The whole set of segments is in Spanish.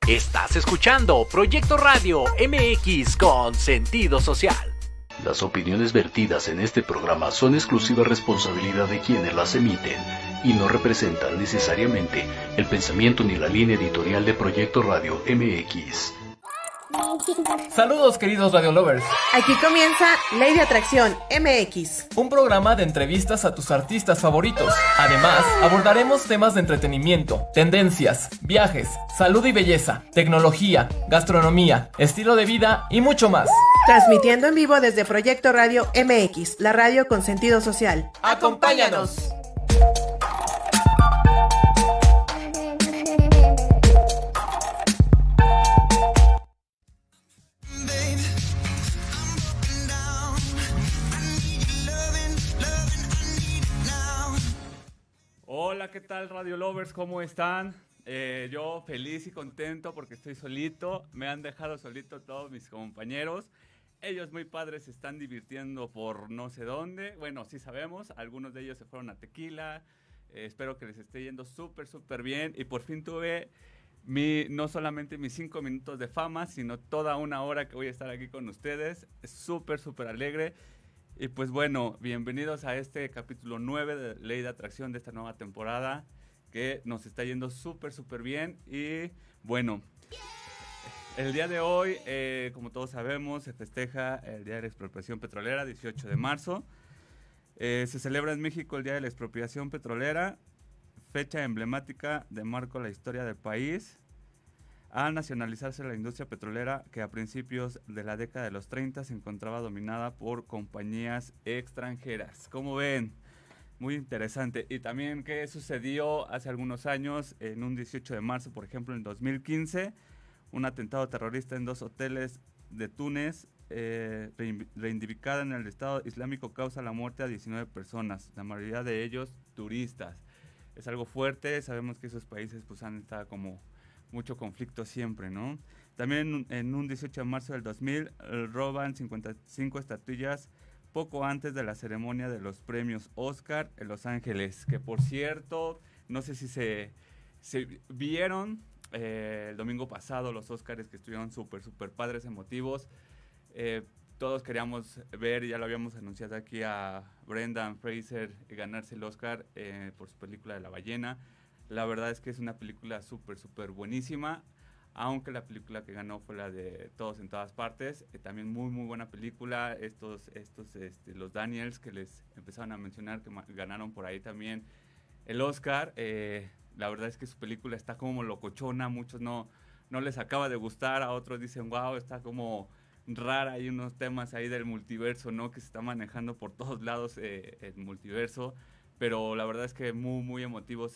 Estás escuchando Proyecto Radio MX con sentido social. Las opiniones vertidas en este programa son exclusiva responsabilidad de quienes las emiten y no representan necesariamente el pensamiento ni la línea editorial de Proyecto Radio MX. Saludos queridos Radio Lovers. Aquí comienza Ley de Atracción MX, un programa de entrevistas a tus artistas favoritos. Además, abordaremos temas de entretenimiento, tendencias, viajes, salud y belleza, tecnología, gastronomía, estilo de vida y mucho más. Transmitiendo en vivo desde Proyecto Radio MX, la radio con sentido social. ¡Acompáñanos! Hola, ¿qué tal Radio Lovers? ¿Cómo están? Yo feliz y contento porque estoy solito. Me han dejado solito todos mis compañeros. Ellos muy padres se están divirtiendo por no sé dónde. Bueno, sí sabemos. Algunos de ellos se fueron a Tequila. Espero que les esté yendo súper bien. Y por fin tuve no solamente mis 5 minutos de fama, sino toda una hora que voy a estar aquí con ustedes. Súper alegre. Y pues bueno, bienvenidos a este capítulo 9 de Ley de Atracción de esta nueva temporada que nos está yendo súper bien. Y bueno, el día de hoy, como todos sabemos, se festeja el Día de la Expropiación Petrolera, 18 de marzo. Se celebra en México el Día de la Expropiación Petrolera, fecha emblemática de marco la historia del país. A nacionalizarse la industria petrolera que a principios de la década de los 30 se encontraba dominada por compañías extranjeras. ¿Cómo ven? Muy interesante. Y también qué sucedió hace algunos años, en un 18 de marzo, por ejemplo, en 2015, un atentado terrorista en 2 hoteles de Túnez, reivindicada en el Estado Islámico, causa la muerte a 19 personas, la mayoría de ellos turistas. Es algo fuerte, sabemos que esos países pues han estado como mucho conflicto siempre, ¿no? También en un 18 de marzo del 2000 roban 55 estatuillas poco antes de la ceremonia de los premios Oscar en Los Ángeles, que por cierto, no sé si se vieron el domingo pasado los Oscars, que estuvieron súper padres, emotivos. Todos queríamos ver, ya lo habíamos anunciado aquí, a Brendan Fraser ganarse el Oscar por su película de La ballena. La verdad es que es una película súper buenísima, aunque la película que ganó fue la de Todos en todas partes. También muy buena película. Los Daniels que les empezaron a mencionar, que ganaron por ahí también el Oscar. La verdad es que su película está como locochona, muchos no les acaba de gustar, a otros dicen, wow, está como rara, hay unos temas ahí del multiverso, ¿no? Que se está manejando por todos lados el multiverso. Pero la verdad es que muy emotivos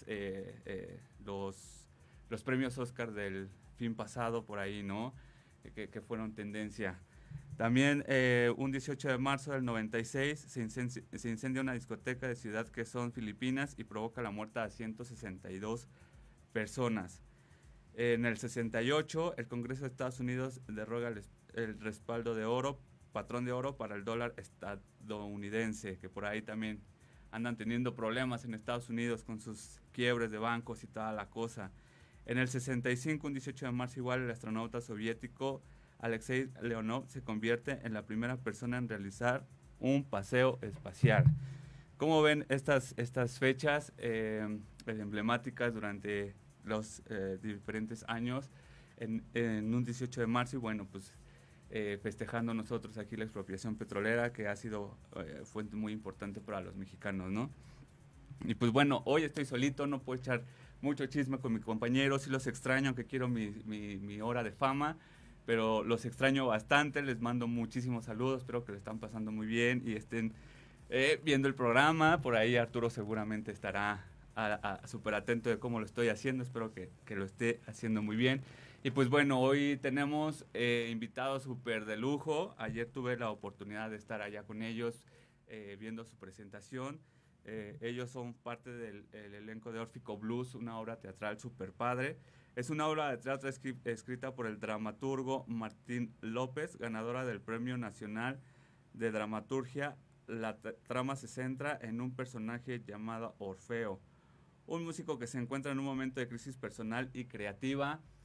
los premios Oscar del fin pasado por ahí, ¿no? Que fueron tendencia. También un 18 de marzo del 96 se incendia una discoteca de Ciudad Quezón, Filipinas, y provoca la muerte de 162 personas. En el 68, el Congreso de Estados Unidos deroga el respaldo de oro, patrón de oro para el dólar estadounidense, que por ahí también andan teniendo problemas en Estados Unidos con sus quiebres de bancos y toda la cosa. En el 65, un 18 de marzo igual, el astronauta soviético Alexei Leonov se convierte en la primera persona en realizar un paseo espacial. ¿Cómo ven estas fechas emblemáticas durante los diferentes años en un 18 de marzo? Y bueno, pues festejando nosotros aquí la expropiación petrolera, que ha sido fuente muy importante para los mexicanos, ¿no? Y pues bueno, hoy estoy solito, no puedo echar mucho chisme con mis compañeros, sí los extraño, aunque quiero mi hora de fama, pero los extraño bastante, les mando muchísimos saludos, espero que le están pasando muy bien y estén viendo el programa. Por ahí Arturo seguramente estará súper atento de cómo lo estoy haciendo, espero que lo esté haciendo muy bien. Y pues bueno, hoy tenemos invitados súper de lujo. Ayer tuve la oportunidad de estar allá con ellos viendo su presentación. Ellos son parte del elenco de Órfico Blues, una obra teatral súper padre. Es una obra de teatro escrita por el dramaturgo Martín López, ganadora del Premio Nacional de Dramaturgia. La trama se centra en un personaje llamado Orfeo, un músico que se encuentra en un momento de crisis personal y creativa.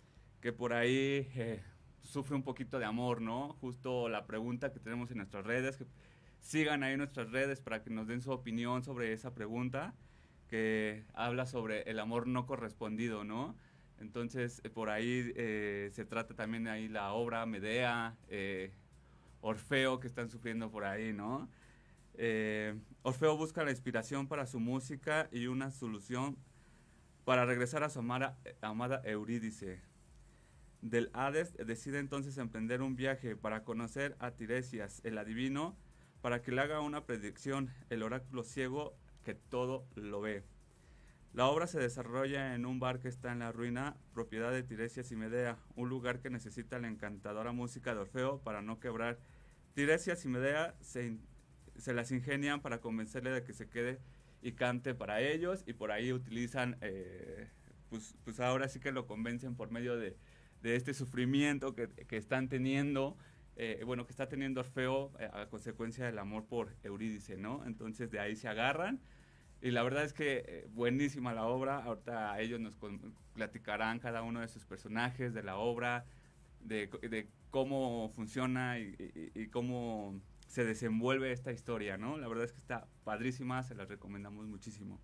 que por ahí sufre un poquito de amor, ¿no? Justo la pregunta que tenemos en nuestras redes, que sigan ahí nuestras redes para que nos den su opinión sobre esa pregunta, que habla sobre el amor no correspondido, ¿no? Entonces, por ahí se trata también ahí la obra Medea, Orfeo, que están sufriendo por ahí, ¿no? Orfeo busca la inspiración para su música y una solución para regresar a su amada Eurídice. Del Hades decide entonces emprender un viaje para conocer a Tiresias, el adivino, para que le haga una predicción, el oráculo ciego que todo lo ve. La obra se desarrolla en un bar que está en la ruina, propiedad de Tiresias y Medea, un lugar que necesita la encantadora música de Orfeo para no quebrar. Tiresias y Medea se las ingenian para convencerle de que se quede y cante para ellos, y por ahí utilizan, pues ahora sí que lo convencen por medio de este sufrimiento que están teniendo, que está teniendo Orfeo a consecuencia del amor por Eurídice, ¿no? Entonces de ahí se agarran, y la verdad es que buenísima la obra. Ahorita ellos nos platicarán cada uno de sus personajes de la obra, de cómo funciona y cómo se desenvuelve esta historia, ¿no? La verdad es que está padrísima, se las recomendamos muchísimo.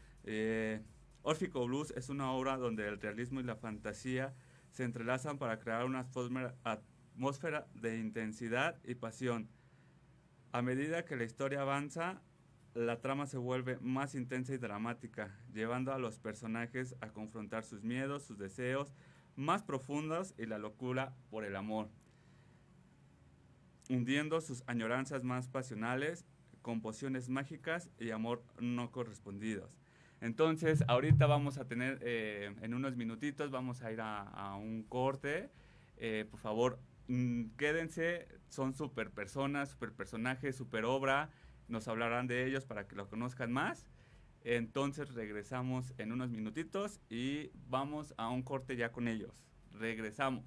Órfico Blues es una obra donde el realismo y la fantasía se entrelazan para crear una atmósfera de intensidad y pasión. A medida que la historia avanza, la trama se vuelve más intensa y dramática, llevando a los personajes a confrontar sus miedos, sus deseos más profundos y la locura por el amor, hundiendo sus añoranzas más pasionales con pociones mágicas y amor no correspondidos. Entonces, ahorita vamos a tener, en unos minutitos, vamos a ir a un corte. Por favor, quédense, son super personas, super personajes, super obra. Nos hablarán de ellos para que lo conozcan más. Entonces, regresamos en unos minutitos y vamos a un corte ya con ellos. Regresamos.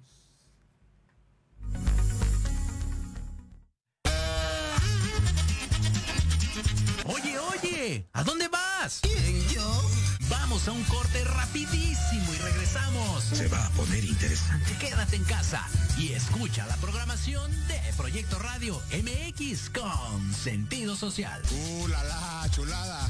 Oye, ¿a dónde vas? ¿Quién, yo? Vamos a un corte rapidísimo y regresamos. Se va a poner interesante. Quédate en casa y escucha la programación de Proyecto Radio MX con sentido social. La chulada.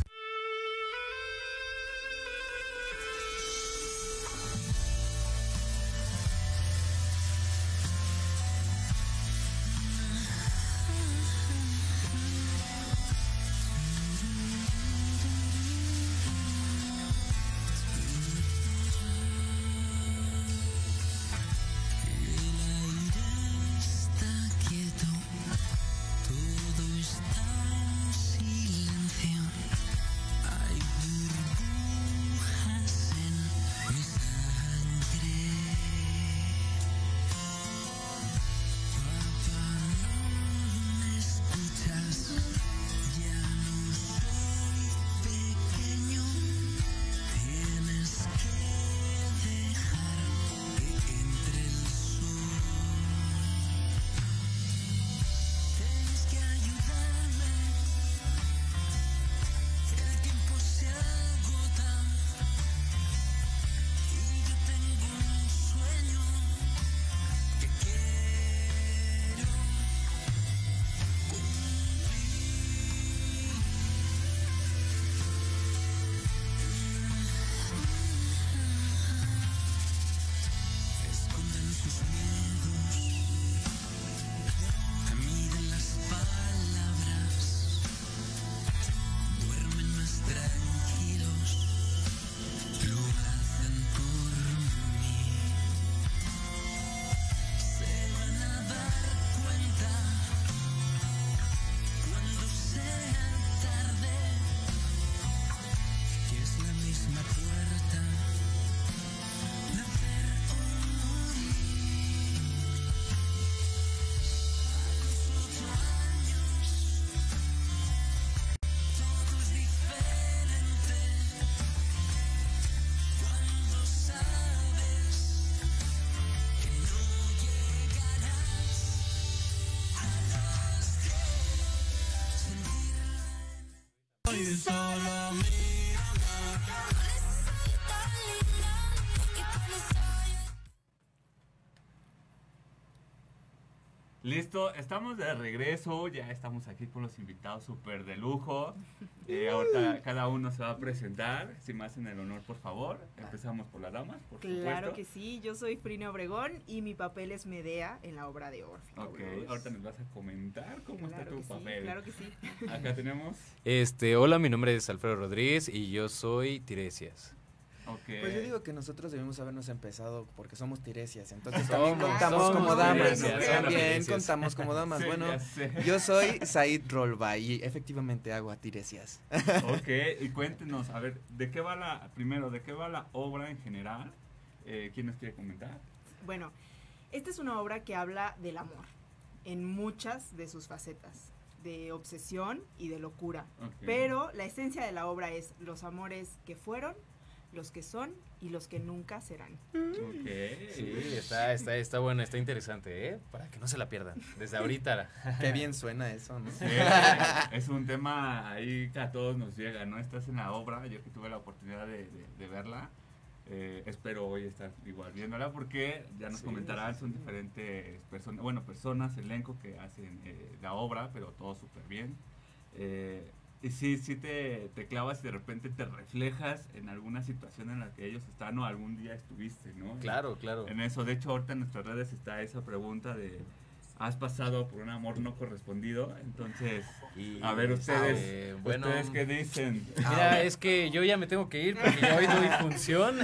Listo, estamos de regreso, ya estamos aquí con los invitados súper de lujo. Ahorita cada uno se va a presentar, si me hacen el honor, por favor. Empezamos por las damas, por Claro supuesto. que sí, yo soy Frina Obregón y mi papel es Medea en la obra de Orfeo. Ok, ahorita nos vas a comentar cómo está tu papel. Sí, claro que sí. Acá tenemos, Hola, mi nombre es Alfredo Rodríguez y yo soy Tiresias. ok. Pues yo digo que nosotros debimos habernos empezado porque somos Tiresias, entonces Somos, también contamos somos como damas, Tiresias, también Tiresias. contamos como damas. Sí, Bueno, ya sé. yo soy Said Rolba y efectivamente hago a Tiresias. Ok, y cuéntenos, a ver, ¿de qué va la obra en general? ¿Quién nos quiere comentar? Bueno, esta es una obra que habla del amor en muchas de sus facetas, de obsesión y de locura. Ok. Pero la esencia de la obra es los amores que fueron, los que son y los que nunca serán. Ok. Sí, está bueno, está interesante, ¿eh? Para que no se la pierdan, desde ahorita. Qué bien suena eso, ¿no? Sí, es un tema ahí que a todos nos llega, ¿no? Estás en la obra, yo que tuve la oportunidad de verla, espero hoy estar igual viéndola porque ya nos comentarán, son diferentes personas, elenco que hacen la obra, pero todo súper bien. Y sí te clavas y de repente te reflejas en alguna situación en la que ellos están o algún día estuviste, ¿no? Claro, claro. En eso, de hecho, ahorita en nuestras redes está esa pregunta de ¿has pasado por un amor no correspondido? Entonces, Y, a ver ustedes, bueno, ¿ustedes qué dicen? mira, es que yo ya me tengo que ir porque ya hoy doy función.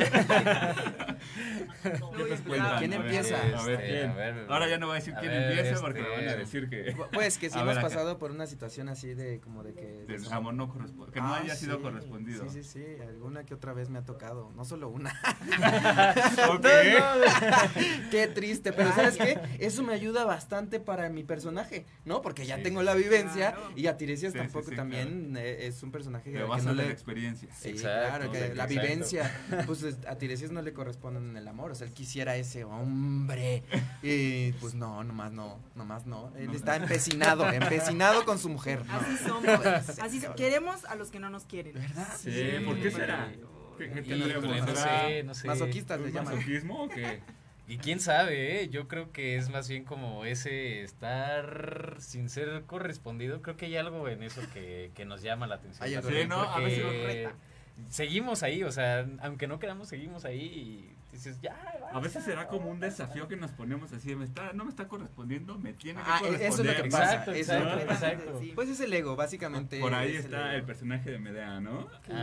¿Qué nos cuentan? ¿Quién A ver, empieza? A ver, ¿quién? A ver, Ahora ya no voy a decir a quién ver, empieza porque me van a decir que Pues que si A hemos ver, acá. pasado por una situación así de como de que... del amor no correspondido, que no haya sido sí, correspondido. Sí, alguna que otra vez me ha tocado, no solo una. Ok. Qué triste, pero ¿sabes qué? Eso me ayuda bastante para mi personaje, ¿no? Porque ya Sí. tengo la vivencia Claro. y a Tiresias Sí, tampoco sí, también es un personaje Pero que vas no a la le... experiencia. Sí, Exacto, claro, que la exacto. vivencia, pues a Tiresias no le corresponde en el amor, o sea, él quisiera ese hombre y pues nomás no. Él No. está empecinado con su mujer. ¿no? Así somos, queremos a los que no nos quieren. ¿Verdad? Sí, ¿por qué será? ¿Qué tendríamos? Híjole, no ¿Será sé, no sé. Masoquistas le un llaman. masoquismo o qué? Y quién sabe, yo creo que es más bien como ese estar sin ser correspondido. Creo que hay algo en eso que nos llama la atención. Hay algo. también, Sí, ¿no? A porque veces nos reta. seguimos ahí, o sea, aunque no queramos, seguimos ahí y dices, ya. A veces será como un desafío que nos ponemos así, no me está correspondiendo, me tiene que Ah, eso es lo corresponder. que pasa. Exacto, eso exacto, es lo que pasa. exacto. Sí. Pues es el ego, básicamente. Por ahí es está el ego. personaje de Medea, ¿no?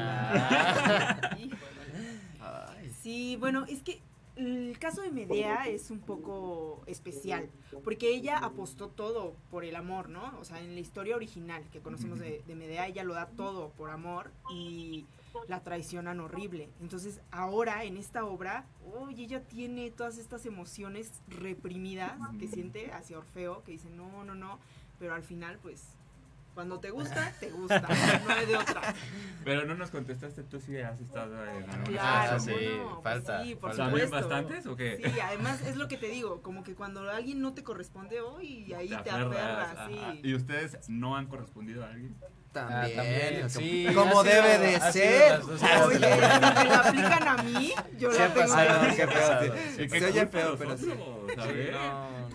Ah. Híjole. Ay. Sí, bueno, es que el caso de Medea es un poco especial, porque ella apostó todo por el amor, ¿no? O sea, en la historia original que conocemos de Medea, ella lo da todo por amor y la traicionan horrible. Entonces, ahora, en esta obra, oye, ella tiene todas estas emociones reprimidas que siente hacia Orfeo, que dice, no, pero al final, pues, cuando te gusta, no hay de otra. Pero no nos contestaste, tú sí has estado en alguna Claro, sí, bueno, falta, sí, por falta. ¿También supuesto. bastantes o qué? Sí, además es lo que te digo, como que cuando alguien no te corresponde hoy, ahí te aferras, aferras, ajá. sí. ¿Y ustedes no han correspondido a alguien? También, sí. como ha sido- debe de ha sido ser. las dos cosas Oye, de la vida. me la aplican a mí, yo Sí la ha tengo pasado, que qué hacer. feo. ¿Y qué Se oye culpa feo, pero sí. nosotros? A ver. No,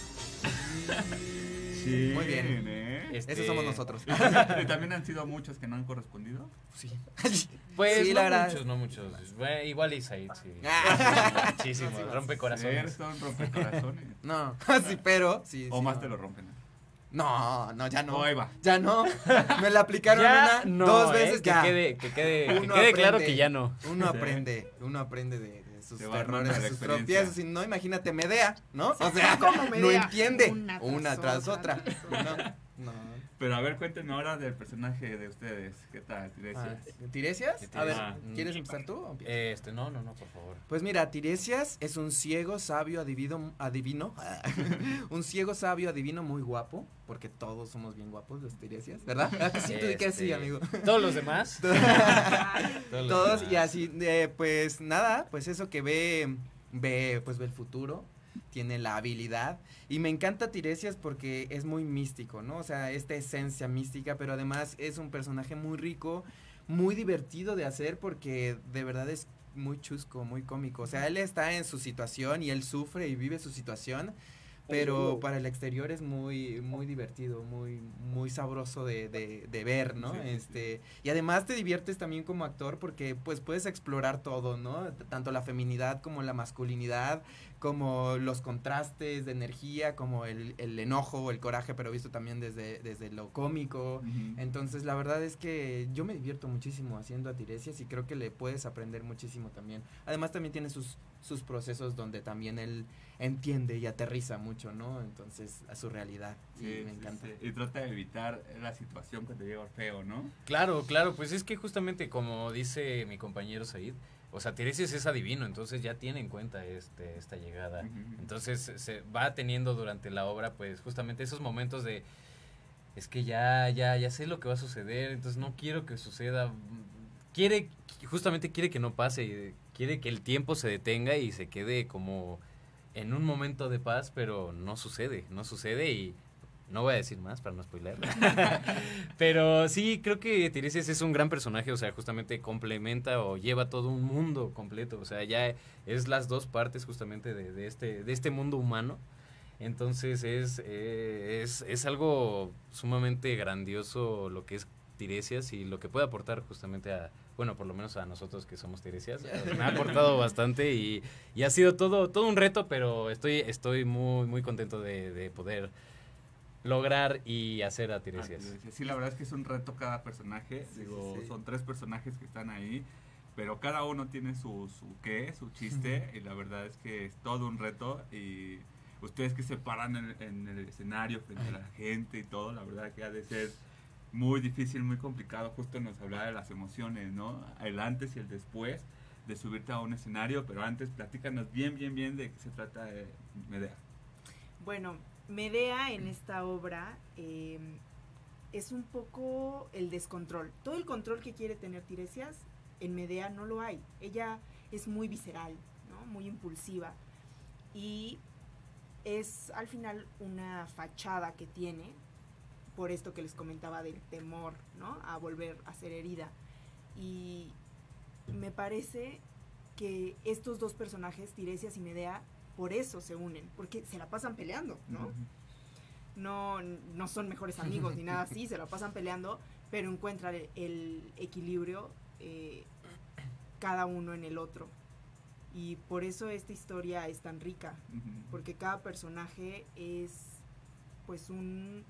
Sí, Muy bien. ¿eh? Esos somos nosotros. ¿Y también han sido muchos que no han correspondido? Sí. pues Sí, no la verdad. no muchos. Bueno, igual Isaid, sí. Ah. Muchísimos, rompe Sí, corazones. eres todo un rompecorazones. No, sí, pero sí. O sí, más no. te lo rompen. No, ya no. No, ahí va. Ya no. Me la aplicaron Ya una, no, dos veces que ya. quede Uno claro aprende. que ya no. Uno aprende de sus Te va errores, armando de la sus experiencia. tropiezos. Y no, imagínate Medea, ¿no? O sea, Como no Medea, entiende. una Una tras tras otra, otra. tras otra. No. Pero a ver, cuéntenme ahora del personaje de ustedes. ¿Qué tal, Tiresias? ¿Tiresias? A ver, Ah. ¿quieres empezar tú? o empiezo? No, por favor. Pues mira, Tiresias es un ciego, sabio, adivino, un ciego, sabio, adivino, muy guapo, porque todos somos bien guapos los Tiresias, ¿verdad? Sí, tú di que sí, amigo. Todos los demás. Todos, y así, pues nada, pues eso que ve el futuro, tiene la habilidad, y me encanta Tiresias porque es muy místico, ¿no? O sea, esta esencia mística, pero además es un personaje muy rico, muy divertido de hacer, porque de verdad es muy chusco, muy cómico. O sea, él está en su situación y él sufre y vive su situación, pero para el exterior es muy muy divertido, muy sabroso de ver, ¿no? Y además te diviertes también como actor porque pues puedes explorar todo, ¿no? Tanto la feminidad como la masculinidad, como los contrastes de energía, como el enojo o el coraje, pero visto también desde lo cómico. Entonces la verdad es que yo me divierto muchísimo haciendo a Tiresias y creo que le puedes aprender muchísimo también. Además también tiene sus procesos donde también él entiende y aterriza mucho, ¿no? Entonces a su realidad. Sí, me encanta. Sí. Y trata de evitar la situación que te llega feo, ¿no? Claro, pues es que justamente como dice mi compañero Said, o sea, Tiresias es adivino, entonces ya tiene en cuenta esta llegada. Entonces se va teniendo durante la obra pues justamente esos momentos de es que ya sé lo que va a suceder, entonces no quiero que suceda. Justamente quiere que no pase, quiere que el tiempo se detenga y se quede como en un momento de paz, pero no sucede y no voy a decir más para no spoiler. Pero sí, creo que Tiresias es un gran personaje, o sea, justamente complementa o lleva todo un mundo completo, o sea, ya es las dos partes justamente de este mundo humano. Entonces es algo sumamente grandioso lo que es Tiresias y lo que puede aportar justamente bueno, por lo menos a nosotros que somos Tiresias, me ha aportado bastante y ha sido todo un reto, pero estoy muy, muy contento de poder lograr y hacer a Tiresias. Sí, la verdad es que es un reto cada personaje, son 3 personajes que están ahí, pero cada uno tiene su chiste, y la verdad es que es todo un reto, y ustedes que se paran en el escenario frente a la gente y todo, la verdad que ha de ser muy difícil, muy complicado. Justo nos hablaba de las emociones, ¿no? El antes y el después de subirte a un escenario, pero antes platícanos bien de qué se trata de Medea. Bueno, Medea en esta obra es un poco el descontrol. Todo el control que quiere tener Tiresias, en Medea no lo hay. Ella es muy visceral, ¿no? Muy impulsiva, y es al final una fachada que tiene, por esto que les comentaba del temor, ¿no? A volver a ser herida. Y me parece que estos dos personajes, Tiresias y Medea, por eso se unen, porque se la pasan peleando, ¿no? No son mejores amigos ni nada así, se la pasan peleando, pero encuentran el equilibrio cada uno en el otro. Y por eso esta historia es tan rica, porque cada personaje es pues un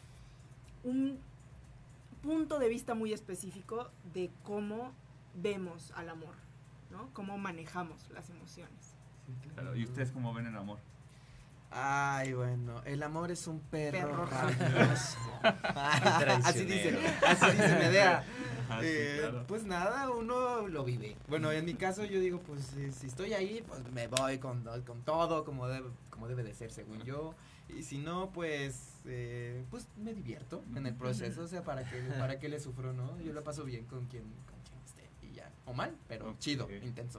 punto de vista muy específico de cómo vemos al amor, ¿no? Cómo manejamos las emociones. Sí, claro. ¿Y ustedes cómo ven el amor? Ay, bueno, el amor es un perro rabioso. Así dice Medea. Claro. Pues nada, uno lo vive. Bueno, en mi caso yo digo, pues si estoy ahí, pues me voy con todo como debe de ser, según yo. Y si no, pues me divierto en el proceso, o sea, ¿para qué le sufro, no? Yo la paso bien con quien esté y ya. O mal, pero chido, intenso.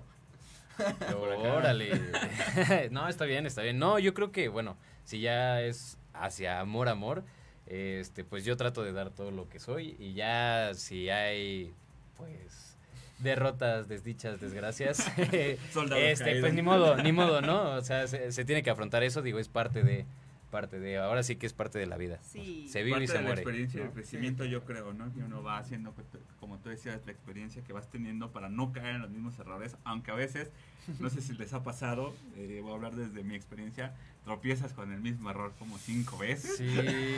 Órale. No, está bien. No, yo creo que, bueno, si ya es hacia amor, pues yo trato de dar todo lo que soy, y ya si hay, pues, derrotas, desdichas, desgracias, pues ni modo, ¿no? O sea, se tiene que afrontar eso, digo, es parte de, ahora sí que es parte de la vida. Sí. Se vive y se muere. La experiencia, ¿no? El crecimiento, yo creo, ¿no? Que uno va haciendo, como tú decías, la experiencia que vas teniendo para no caer en los mismos errores, aunque a veces, no sé si les ha pasado, voy a hablar desde mi experiencia, tropiezas con el mismo error como 5 veces. Sí,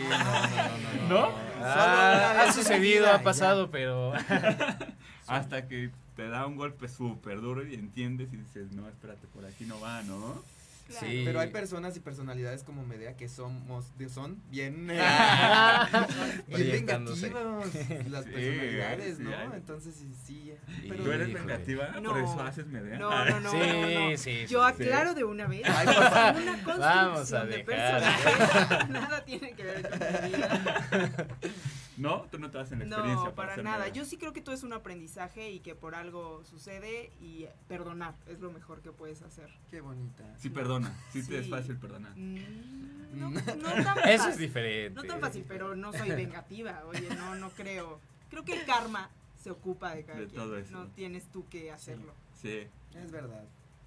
no. Ha sucedido, ha pasado, pero hasta que te da un golpe súper duro y entiendes y dices, no, espérate, por aquí no va, ¿no? Claro. Sí. Pero hay personas y personalidades como Medea que son bien vengativas las personalidades, ¿no? Entonces sí. Pero ¿tú eres vengativa? No. ¿Por eso haces Medea? No. Sí. Yo aclaro de una vez. Ay, por favor. Una Vamos a construcción de dejar. personajes nada tiene que ver con mi vida. ¿No? ¿Tú no te das en la experiencia? No, para hacer nada. Medea? Yo sí creo que todo es un aprendizaje y que por algo sucede, y perdonar es lo mejor que puedes hacer. Qué bonita. Sí, perdona. Sí te es fácil perdonar. No tan fácil. Eso es diferente. No tan fácil, pero no soy vengativa. Oye, no creo. Creo que el karma se ocupa de cada quien. Todo eso. No tienes tú que hacerlo. Sí. Es verdad.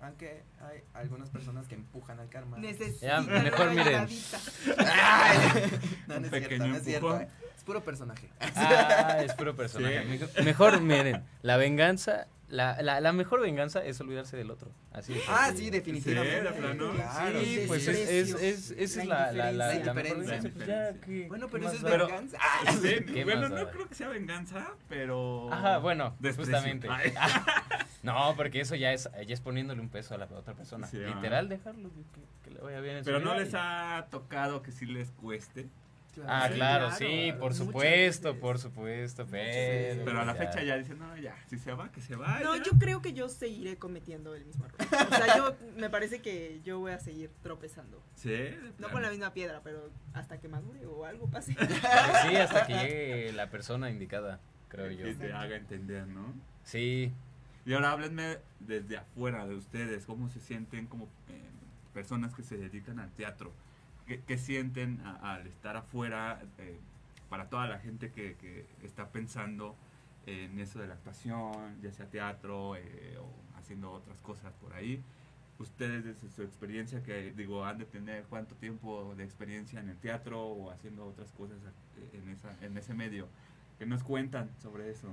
aunque hay algunas personas que empujan al karma. Ya, mejor miren. No, no es cierto, no es cierto. Es puro personaje. Es puro personaje. Sí. Mejor miren, la venganza, la mejor venganza es olvidarse del otro. Así es. Sí, definitivamente. Claro, sí, pues esa es la diferencia. Pues ya, bueno, pero eso es venganza. Bueno, no creo que sea venganza, pero... Ajá, bueno, justamente. No, porque eso ya es poniéndole un peso a la otra persona. Sí, literal, dejarlo que le vaya bien en pero no les ha tocado que sí les cueste. Claro, sí, por supuesto, pero a la fecha ya dicen, no, ya, si se va, que se vaya. No, yo creo que yo seguiré cometiendo el mismo error. O sea, me parece que yo voy a seguir tropezando. Sí. No con la misma piedra, pero hasta que madure o algo pase. Sí, hasta que llegue la persona indicada, creo yo. Que te haga entender, ¿no? Sí. Y ahora háblenme desde afuera de ustedes, cómo se sienten como personas que se dedican al teatro. ¿Qué sienten al estar afuera para toda la gente que está pensando en eso de la actuación, ya sea teatro o haciendo otras cosas por ahí? Ustedes desde su experiencia, que digo, han de tener cuánto tiempo de experiencia en el teatro o haciendo otras cosas en ese medio, ¿qué nos cuentan sobre eso?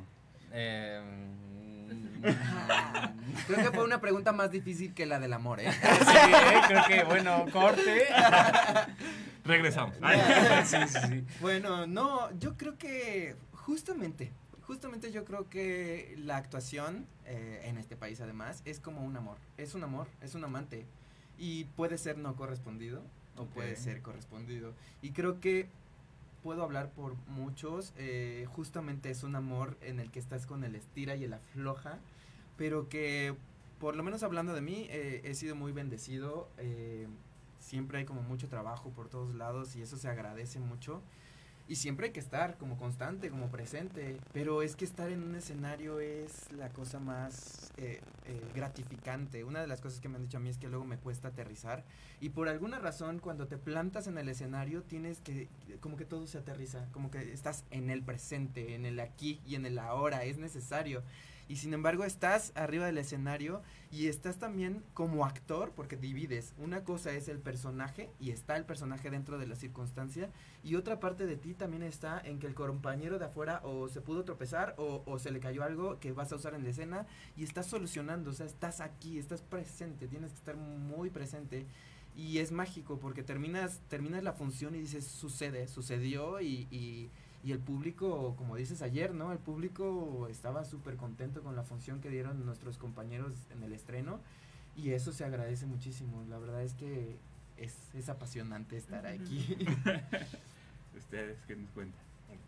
Creo que fue una pregunta más difícil que la del amor, ¿eh? Sí, creo que, bueno, corte. Regresamos. Sí. Bueno, no, yo creo que justamente yo creo que la actuación en este país además es como un amor, es un amante y puede ser no correspondido o puede ser correspondido y creo que puedo hablar por muchos, justamente es un amor en el que estás con el estira y el afloja, pero que por lo menos hablando de mí he sido muy bendecido, siempre hay como mucho trabajo por todos lados y eso se agradece mucho y siempre hay que estar como constante, como presente, pero es que estar en un escenario es la cosa más gratificante. Una de las cosas que me han dicho a mí es que luego me cuesta aterrizar y por alguna razón cuando te plantas en el escenario tienes que, como que todo se aterriza, como que estás en el presente, en el aquí y en el ahora, es necesario. Y sin embargo estás arriba del escenario y estás también como actor, porque divides. Una cosa es el personaje y está el personaje dentro de la circunstancia y otra parte de ti también está en que el compañero de afuera o se pudo tropezar o se le cayó algo que vas a usar en la escena y estás solucionando, o sea, estás aquí, estás presente, tienes que estar muy presente. Y es mágico porque terminas la función y dices, sucedió y el público, como dices ayer, ¿no? El público estaba súper contento con la función que dieron nuestros compañeros en el estreno y eso se agradece muchísimo. La verdad es que es apasionante estar aquí. ¿Ustedes qué nos cuentan?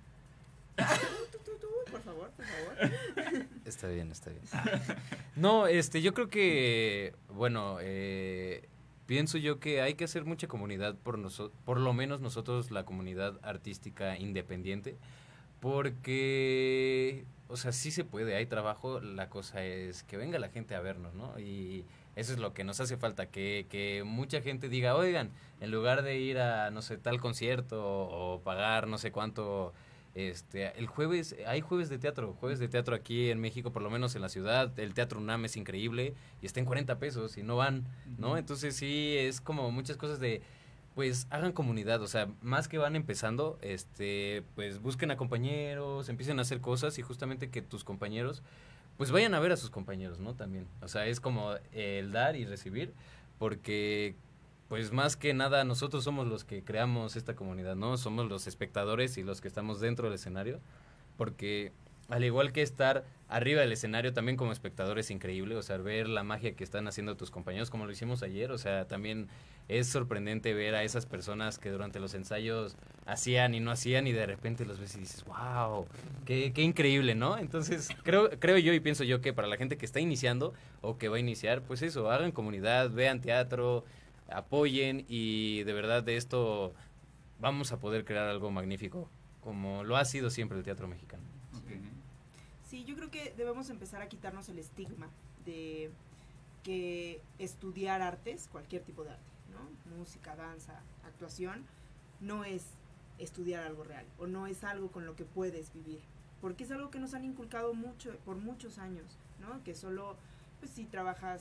Tú, por favor. Está bien. No, yo creo que, bueno, pienso yo que hay que hacer mucha comunidad por lo menos nosotros, la comunidad artística independiente, porque, o sea, sí se puede, hay trabajo, la cosa es que venga la gente a vernos, ¿no? Y eso es lo que nos hace falta, que mucha gente diga, oigan, en lugar de ir a, no sé, tal concierto o pagar no sé cuánto... el jueves, hay jueves de teatro aquí en México, por lo menos en la ciudad, el Teatro UNAM es increíble y está en 40 pesos y no van, ¿no? Entonces sí, es como muchas cosas de, pues hagan comunidad, o sea, más que van empezando, pues busquen a compañeros, empiecen a hacer cosas y justamente que tus compañeros, pues vayan a ver a sus compañeros, ¿no? También, o sea, es como el dar y recibir, porque... Pues más que nada nosotros somos los que creamos esta comunidad, ¿no? Somos los espectadores y los que estamos dentro del escenario, porque al igual que estar arriba del escenario, también como espectador es increíble, o sea, ver la magia que están haciendo tus compañeros, como lo hicimos ayer, o sea, también es sorprendente ver a esas personas que durante los ensayos hacían y no hacían y de repente los ves y dices, wow, qué increíble, ¿no? Entonces, creo yo y pienso yo que para la gente que está iniciando o que va a iniciar, pues eso, hagan comunidad, vean teatro, apoyen y de verdad de esto vamos a poder crear algo magnífico como lo ha sido siempre el teatro mexicano. Okay. Sí, yo creo que debemos empezar a quitarnos el estigma de que estudiar artes, cualquier tipo de arte, ¿no? Música, danza, actuación, no es estudiar algo real o no es algo con lo que puedes vivir, porque es algo que nos han inculcado mucho por muchos años, ¿no? Que solo, pues si trabajas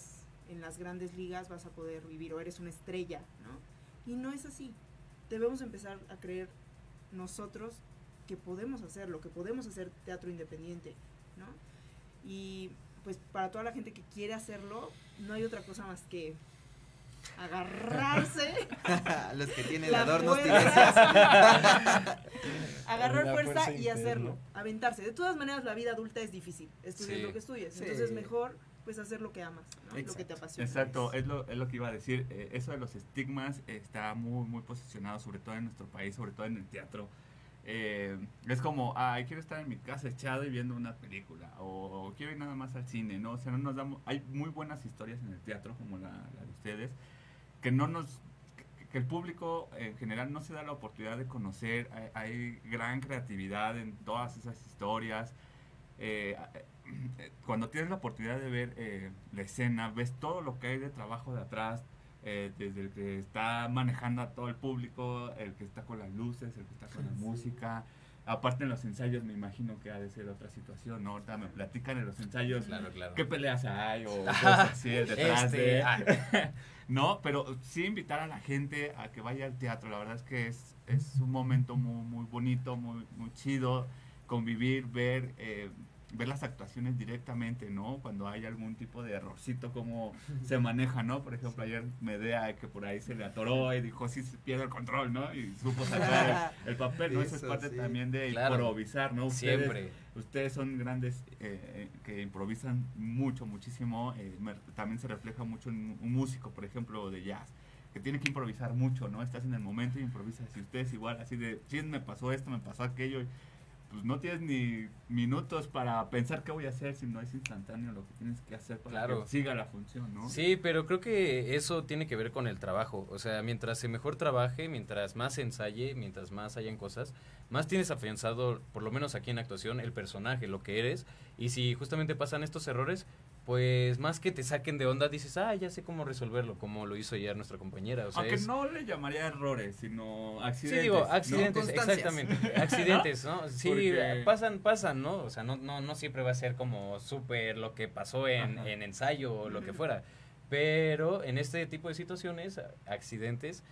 en las grandes ligas vas a poder vivir o eres una estrella, ¿no? Y no es así. Debemos empezar a creer nosotros que podemos hacerlo, que podemos hacer teatro independiente, ¿no? Y pues para toda la gente que quiere hacerlo, no hay otra cosa más que agarrarse los que tienen la adornos agarrar fuerza y hacerlo, aventarse. De todas maneras la vida adulta es difícil, estudies lo que estudies, entonces mejor pues hacer lo que amas, ¿no? Lo que te apasiona. Exacto, es lo que iba a decir. Eso de los estigmas está muy, muy posicionado, sobre todo en nuestro país, sobre todo en el teatro. Es como, quiero estar en mi casa echado y viendo una película, o quiero ir nada más al cine, ¿no? O sea, no nos damos, hay muy buenas historias en el teatro, como la de ustedes, que el público en general no se da la oportunidad de conocer. Hay gran creatividad en todas esas historias. Cuando tienes la oportunidad de ver la escena, ves todo lo que hay de trabajo de atrás, desde el que está manejando a todo el público, el que está con las luces, el que está con la música. Aparte en los ensayos me imagino que ha de ser otra situación, ¿no? Ahorita me platican en los ensayos claro. qué peleas hay o cosas así detrás ¿no? Pero sí invitar a la gente a que vaya al teatro. La verdad es que es un momento muy, muy bonito, muy, muy chido, convivir, ver las actuaciones directamente, ¿no? Cuando hay algún tipo de errorcito, cómo se maneja, ¿no? Por ejemplo, ayer Medea, que por ahí se le atoró y dijo, sí, se pierde el control, ¿no? Y supo sacar el papel, ¿no? Eso es parte también de improvisar, ¿no? Ustedes son grandes que improvisan muchísimo. También se refleja mucho en un músico, por ejemplo, de jazz, que tiene que improvisar mucho, ¿no? Estás en el momento y improvisas. Si ustedes igual, así de, sí, me pasó esto, me pasó aquello, pues no tienes ni minutos para pensar qué voy a hacer, sino es instantáneo lo que tienes que hacer para que siga la función, ¿no? Sí, pero creo que eso tiene que ver con el trabajo. O sea, mientras se mejor trabaje, mientras más se ensaye, mientras más hayan cosas, más tienes afianzado, por lo menos aquí en actuación, el personaje, lo que eres. Y si justamente pasan estos errores, pues más que te saquen de onda, dices, ya sé cómo resolverlo, como lo hizo ayer nuestra compañera. O sea, aunque no le llamaría errores, sino accidentes. Sí, digo, accidentes, ¿no? Exactamente. Accidentes, ¿no? Sí, porque pasan, ¿no? O sea, no siempre va a ser como súper lo que pasó en ensayo o lo que fuera. Pero en este tipo de situaciones, accidentes,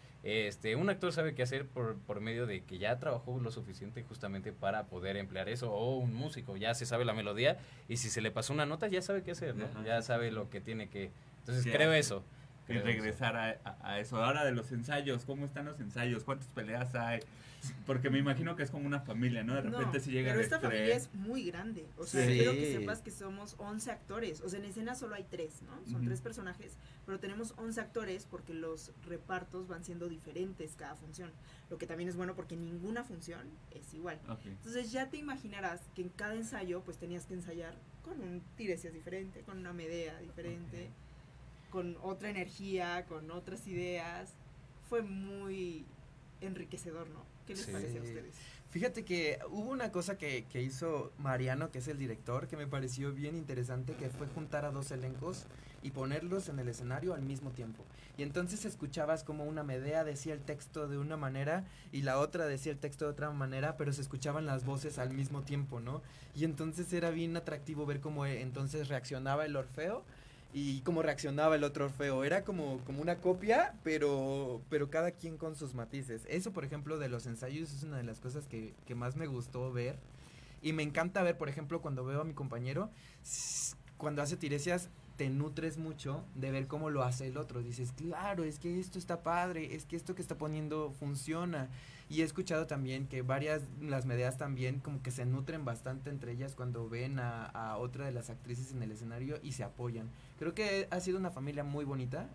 un actor sabe qué hacer por medio de que ya trabajó lo suficiente justamente para poder emplear eso, o un músico ya se sabe la melodía y si se le pasó una nota ya sabe qué hacer, ¿no? Ya sabe lo que tiene que. Entonces creo eso. Y regresar a eso. Ahora de los ensayos, ¿cómo están los ensayos? ¿Cuántas peleas hay? Porque me imagino que es como una familia, ¿no? De repente si llega pero esta familia es muy grande. O sea, quiero que sepas que somos 11 actores. O sea, en escena solo hay 3, ¿no? Son 3 personajes, pero tenemos 11 actores porque los repartos van siendo diferentes cada función. Lo que también es bueno porque ninguna función es igual. Entonces ya te imaginarás que en cada ensayo pues tenías que ensayar con un Tiresias diferente, con una Medea diferente, con otra energía, con otras ideas. Fue muy enriquecedor, ¿no? ¿Qué les parece a ustedes? Fíjate que hubo una cosa que hizo Mariano, que es el director, que me pareció bien interesante, que fue juntar a 2 elencos y ponerlos en el escenario al mismo tiempo. Y entonces escuchabas como una Medea decía el texto de una manera y la otra decía el texto de otra manera, pero se escuchaban las voces al mismo tiempo, ¿no? Y entonces era bien atractivo ver cómo entonces reaccionaba el Orfeo y cómo reaccionaba el otro Orfeo. Era como una copia, pero cada quien con sus matices. Eso, por ejemplo, de los ensayos es una de las cosas que más me gustó ver. Y me encanta ver, por ejemplo, cuando veo a mi compañero, cuando hace Tiresias, te nutres mucho de ver cómo lo hace el otro. Dices, claro, es que esto está padre, es que esto que está poniendo funciona. Y he escuchado también que las Medeas también como que se nutren bastante entre ellas cuando ven a otra de las actrices en el escenario y se apoyan. Creo que ha sido una familia muy bonita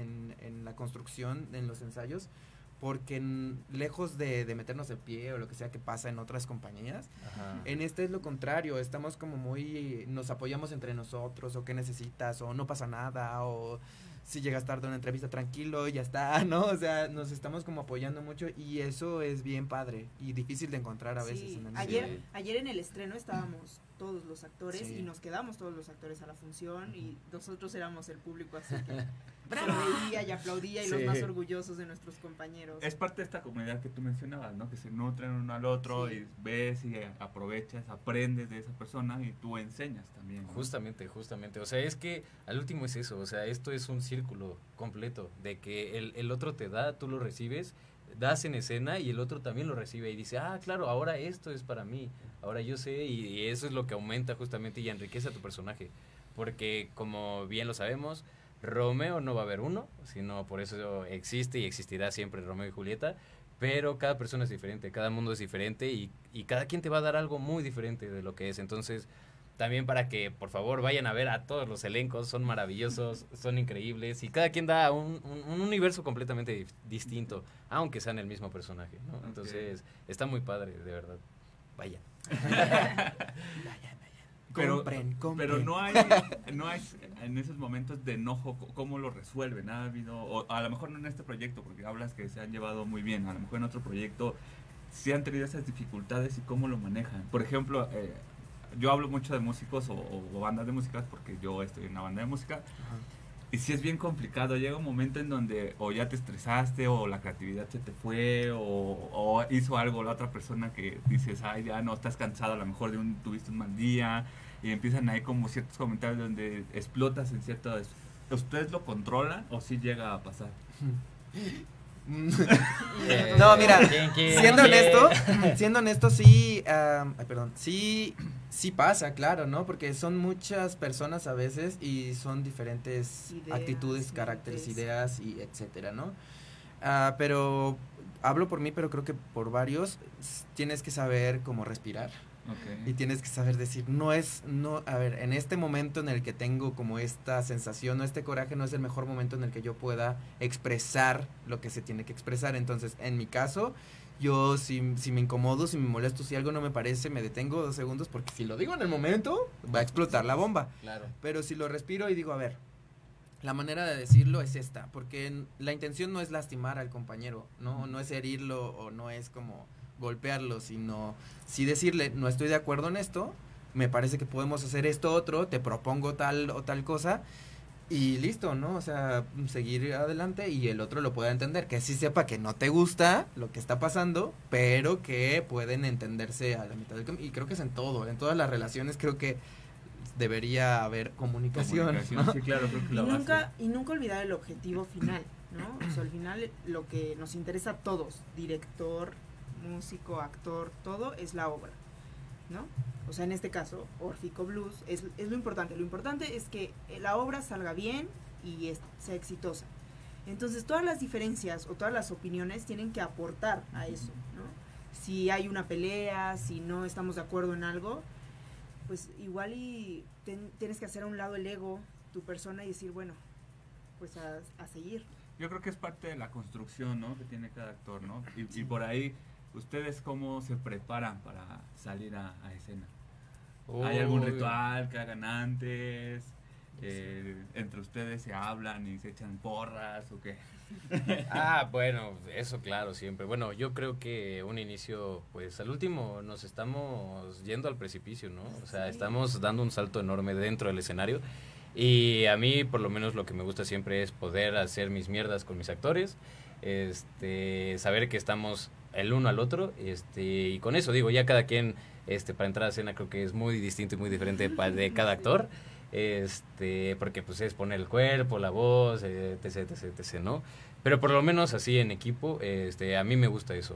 en la construcción, en los ensayos, porque lejos de meternos el pie o lo que sea que pasa en otras compañías, en este es lo contrario, estamos como nos apoyamos entre nosotros, o qué necesitas, o no pasa nada, o si llegas tarde a una entrevista tranquilo, ya está, ¿no? O sea, nos estamos como apoyando mucho y eso es bien padre y difícil de encontrar a veces. En el ayer en el estreno estábamos todos los actores y nos quedamos todos los actores a la función y nosotros éramos el público, así que reía y aplaudía y los más orgullosos de nuestros compañeros. Es parte de esta comunidad que tú mencionabas, ¿no? Que se nutren uno al otro y ves y aprovechas, aprendes de esa persona y tú enseñas también, ¿no? Justamente. O sea, es que al último es eso, o sea, esto es un círculo completo de que el otro te da, tú lo recibes, das en escena y el otro también lo recibe y dice, claro, ahora esto es para mí, ahora yo sé, y eso es lo que aumenta justamente y enriquece a tu personaje, porque como bien lo sabemos, Romeo no va a haber uno, sino por eso existe y existirá siempre Romeo y Julieta, pero cada persona es diferente, cada mundo es diferente y cada quien te va a dar algo muy diferente de lo que es. Entonces, también para que por favor vayan a ver a todos los elencos, son maravillosos, son increíbles y cada quien da un universo completamente distinto, aunque sean el mismo personaje, ¿no? Okay. Entonces, está muy padre, de verdad. Vayan. Pero no hay en esos momentos de enojo, ¿cómo lo resuelven? ¿Ha habido, o a lo mejor no en este proyecto, porque hablas que se han llevado muy bien, a lo mejor en otro proyecto sí han tenido esas dificultades y cómo lo manejan? Por ejemplo, yo hablo mucho de músicos o bandas de música porque yo estoy en una banda de música. Ajá. Y sí es bien complicado, llega un momento en donde o ya te estresaste o la creatividad se te fue o hizo algo la otra persona que dices, ya no, estás cansado, a lo mejor tuviste un mal día, y empiezan ahí como ciertos comentarios donde explotas en cierto... ¿Ustedes lo controlan o sí llega a pasar? No, mira, siendo honesto, sí, sí pasa, claro, ¿no? Porque son muchas personas a veces y son diferentes actitudes, caracteres, ideas y etcétera, ¿no? Pero hablo por mí, pero creo que por varios tienes que saber cómo respirar. Okay. Y tienes que saber decir, a ver, en este momento en el que tengo como esta sensación o este coraje, no es el mejor momento en el que yo pueda expresar lo que se tiene que expresar. Entonces, en mi caso, yo si me incomodo, si me molesto, si algo no me parece, me detengo 2 segundos, porque si lo digo en el momento, va a explotar la bomba. Claro. Pero si lo respiro y digo, a ver, la manera de decirlo es esta, porque la intención no es lastimar al compañero, no es herirlo o no es como golpearlo, sino sí decirle, no estoy de acuerdo en esto, me parece que podemos hacer esto otro, te propongo tal o tal cosa, y listo, ¿no? O sea, seguir adelante y el otro lo pueda entender, que sí sepa que no te gusta lo que está pasando, pero que pueden entenderse a la mitad del camino, y creo que es en todas las relaciones creo que debería haber comunicación, ¿no? Sí, claro, creo que y nunca olvidar el objetivo final, ¿no? O sea, al final lo que nos interesa a todos, director, músico, actor, todo es la obra, ¿no? O sea, en este caso, Órfico Blues es lo importante. Lo importante es que la obra salga bien y sea exitosa. Entonces, todas las diferencias o todas las opiniones tienen que aportar a eso, ¿no? Si hay una pelea, si no estamos de acuerdo en algo, pues igual y tienes que hacer a un lado el ego, tu persona, y decir, bueno, pues a seguir. Yo creo que es parte de la construcción, ¿no? Que tiene cada actor, ¿no? Y por ahí, ¿ustedes cómo se preparan para salir a escena? ¿Hay algún ritual que hagan antes? ¿Entre ustedes se hablan y se echan porras o qué? Bueno, eso claro, siempre. Bueno, yo creo que un inicio, pues al último nos estamos yendo al precipicio, ¿no? O sea, estamos dando un salto enorme dentro del escenario. Y a mí, por lo menos, lo que me gusta siempre es poder hacer mis mierdas con mis actores, saber que estamos el uno al otro, y con eso digo, ya cada quien, para entrar a escena creo que es muy distinto y muy diferente de cada actor, porque pues es poner el cuerpo, la voz, etc, ¿no? Pero por lo menos así en equipo, a mí me gusta eso,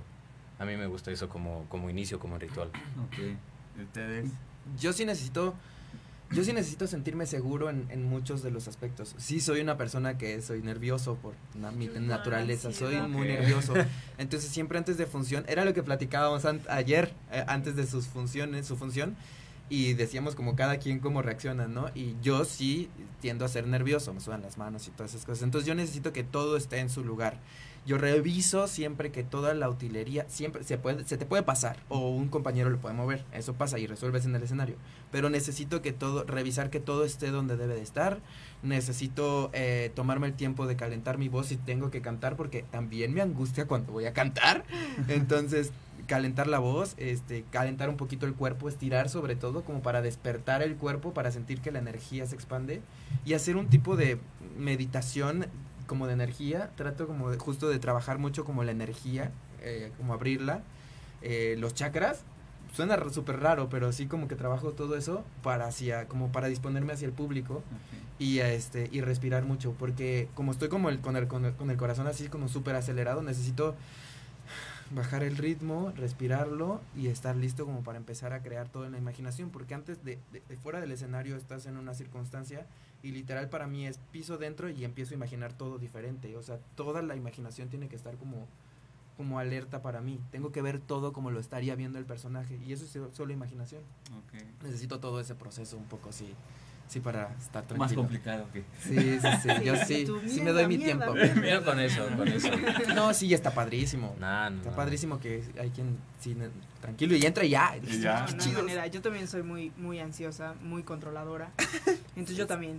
como inicio, como ritual. Okay. ¿Ustedes? Yo sí necesito sentirme seguro en muchos de los aspectos. Sí, soy una persona que soy nervioso por mi naturaleza, soy muy nervioso. Entonces siempre antes de función, era lo que platicábamos ayer, antes de su función, y decíamos como cada quien cómo reacciona, ¿no? Y yo sí tiendo a ser nervioso, me sudan las manos y todas esas cosas. Entonces yo necesito que todo esté en su lugar. Yo reviso siempre que toda la utilería, siempre se te puede pasar, o un compañero lo puede mover, eso pasa y resuelves en el escenario, pero necesito revisar que todo esté donde debe de estar, necesito tomarme el tiempo de calentar mi voz si tengo que cantar, porque también me angustia cuando voy a cantar, entonces calentar la voz, calentar un poquito el cuerpo, estirar sobre todo, como para despertar el cuerpo, para sentir que la energía se expande, y hacer un tipo de meditación como de energía, trato como justo de trabajar mucho como la energía, como abrirla, los chakras. Suena súper raro, pero sí como que trabajo todo eso como para disponerme hacia el público. Y y respirar mucho, porque como estoy como con el corazón así como súper acelerado, necesito bajar el ritmo, respirarlo y estar listo como para empezar a crear todo en la imaginación, porque antes de fuera del escenario estás en una circunstancia y literal para mí es piso dentro y empiezo a imaginar todo diferente, o sea, toda la imaginación tiene que estar como alerta para mí, tengo que ver todo como lo estaría viendo el personaje y eso es solo imaginación. Necesito todo ese proceso un poco así para estar tranquilo. Más complicado que... Sí, yo sí me doy mi tiempo. Mira con eso. No, sí, está padrísimo. No. Está padrísimo que hay quien, tranquilo, y entra y ya. No hay manera, yo también soy muy, muy ansiosa, muy controladora. Entonces yo también.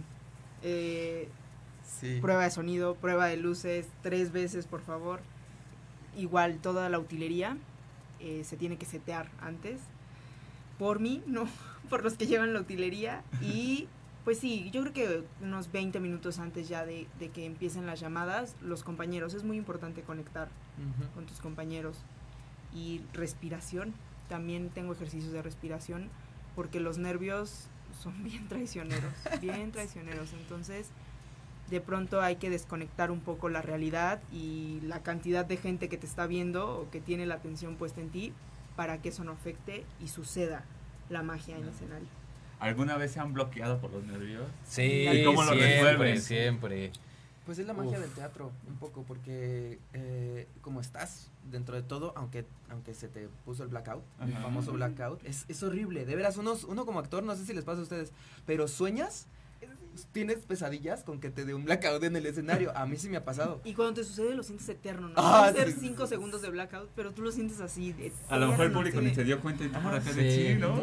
Prueba de sonido, prueba de luces, 3 veces, por favor. Igual, toda la utilería se tiene que setear antes. Por mí, no por los que llevan la utilería. Y pues sí, yo creo que unos 20 minutos antes ya de que empiecen las llamadas, los compañeros, es muy importante conectar con tus compañeros. Y respiración, también tengo ejercicios de respiración, porque los nervios son bien traicioneros, entonces de pronto hay que desconectar un poco la realidad y la cantidad de gente que te está viendo o que tiene la atención puesta en ti, para que eso no afecte y suceda la magia en el escenario. ¿Alguna vez se han bloqueado por los nervios? Sí, ¿Y cómo lo resuelven? Siempre. Pues es la magia del teatro, un poco, porque como estás dentro de todo, aunque se te puso el blackout, el famoso blackout, es horrible. De veras, uno como actor, no sé si les pasa a ustedes, pero sueñas, tienes pesadillas con que te dé un blackout en el escenario. A mí sí me ha pasado. Y cuando te sucede lo sientes eterno, ¿no? Puede ser 5 segundos de blackout, pero tú lo sientes así. A lo mejor el público ni se dio cuenta y por acá de sí, ¿no?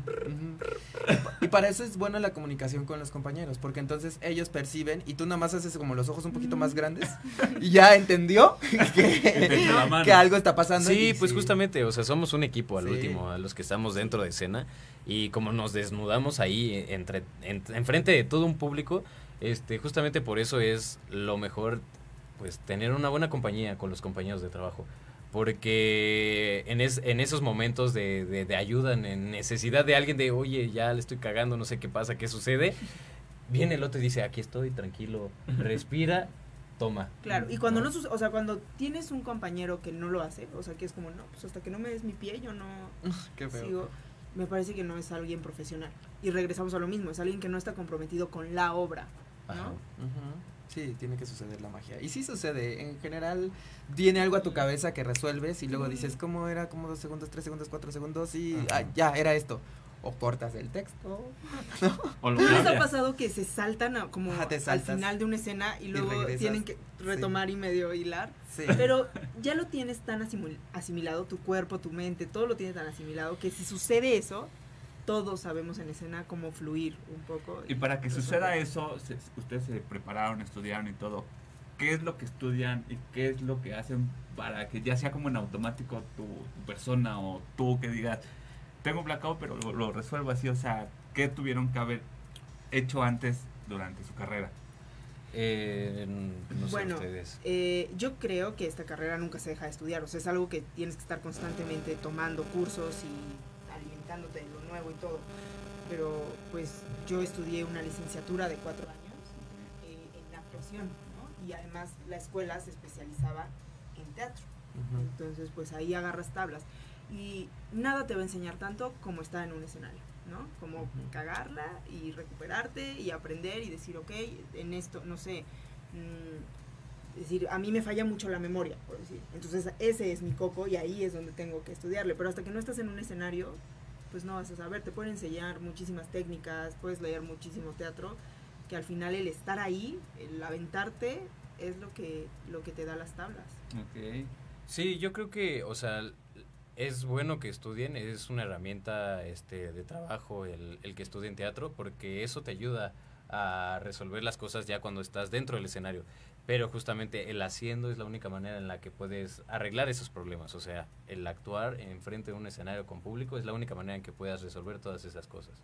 Y para eso es buena la comunicación con los compañeros, porque entonces ellos perciben y tú nada más haces como los ojos un poquito más grandes y ya entendió que algo está pasando. Sí, pues justamente, o sea, somos un equipo al último, a los que estamos dentro de escena, y como nos desnudamos ahí enfrente de todo un público, justamente por eso es lo mejor, pues, tener una buena compañía con los compañeros de trabajo. Porque en esos momentos de ayuda, en necesidad de alguien, de oye, ya le estoy cagando, no sé qué pasa, qué sucede, viene el otro y dice, aquí estoy, tranquilo, respira, toma. Claro, y cuando o sea, cuando tienes un compañero que no lo hace, o sea, que es como, no, pues hasta que no me des mi pie, yo no qué feo. sigo, me parece que no es alguien profesional. Y regresamos a lo mismo, es alguien que no está comprometido con la obra, ¿no? Sí, tiene que suceder la magia. Y sí sucede, en general viene algo a tu cabeza que resuelves y luego dices, ¿cómo era? ¿Cómo 2 segundos, 3 segundos, 4 segundos? Y ya, era esto. O cortas el texto, ¿no? O ¿No les ha pasado que se saltan como al final de una escena y luego tienen que retomar y medio hilar? Sí. Pero ya lo tienes tan asimilado, tu cuerpo, tu mente, todo lo tienes tan asimilado que si sucede eso, todos sabemos en escena cómo fluir un poco. Y para que suceda eso, ustedes se prepararon, estudiaron y todo. ¿Qué es lo que estudian y qué es lo que hacen para que ya sea como en automático tu persona o tú que digas, tengo un blackout pero lo resuelvo así? O sea, ¿qué tuvieron que haber hecho antes durante su carrera? No sé, bueno, ustedes. Yo creo que esta carrera nunca se deja de estudiar. O sea, es algo que tienes que estar constantemente tomando cursos y alimentándote de lo nuevo y todo. Pero pues yo estudié una licenciatura de 4 años en actuación, ¿no? Y además la escuela se especializaba en teatro. Entonces pues ahí agarras tablas. Y nada te va a enseñar tanto como estar en un escenario, ¿no? Como cagarla y recuperarte y aprender y decir, ok, en esto, no sé, es decir, a mí me falla mucho la memoria, por decir. Entonces ese es mi coco y ahí es donde tengo que estudiarle. Pero hasta que no estás en un escenario, pues no vas a saber. Te pueden enseñar muchísimas técnicas, puedes leer muchísimo teatro, que al final el estar ahí, el aventarte, es lo que te da las tablas. Okay. Sí, yo creo que, o sea, es bueno que estudien, es una herramienta de trabajo el que estudien teatro, porque eso te ayuda a resolver las cosas ya cuando estás dentro del escenario. Pero justamente el haciendo es la única manera en la que puedes arreglar esos problemas. O sea, el actuar enfrente de un escenario con público es la única manera en que puedas resolver todas esas cosas.